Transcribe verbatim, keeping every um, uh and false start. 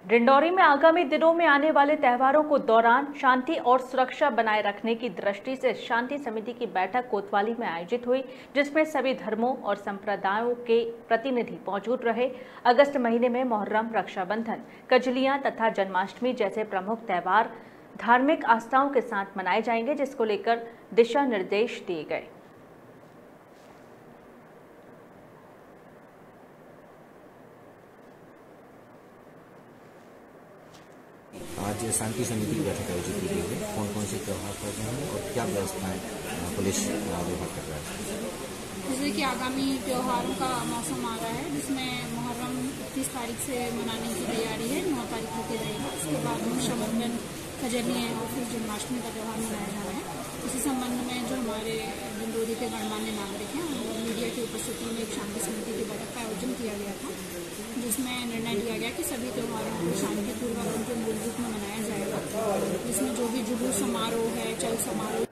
डिंडौरी में आगामी दिनों में आने वाले त्योहारों को दौरान शांति और सुरक्षा बनाए रखने की दृष्टि से शांति समिति की बैठक कोतवाली में आयोजित हुई, जिसमें सभी धर्मों और संप्रदायों के प्रतिनिधि मौजूद रहे। अगस्त महीने में मुहर्रम, रक्षाबंधन, कजलियां तथा जन्माष्टमी जैसे प्रमुख त्योहार धार्मिक आस्थाओं के साथ मनाए जाएंगे, जिसको लेकर दिशा निर्देश दिए गए। आज शांति समिति की बैठक आयोजित की गई है। कौन कौन से त्यौहार कर रहे हैं और क्या व्यवस्थाएं पुलिस विभाग कर रहा है? जैसे कि आगामी त्योहारों का मौसम आ रहा है, जिसमें मुहर्रम इकतीस तारीख से मनाने की तैयारी है, नौ तारीख को रहेगा। उसके बाद रक्षाबंधन, कजलियां और फिर जन्माष्टमी का त्यौहार मनाया जा रहा है। इसी संबंध में जो हमारे डिंडौरी के गणमान्य नागरिक हैं और मीडिया की उपस्थिति में एक शांति समिति की बैठक का आयोजन किया गया था, जिसमें निर्णय लिया गया कि सभी त्योहारों को शांतिपूर्वक उनके मूल रूप में मनाया जाएगा, जिसमें जो भी जुलूस समारोह है, चल समारोह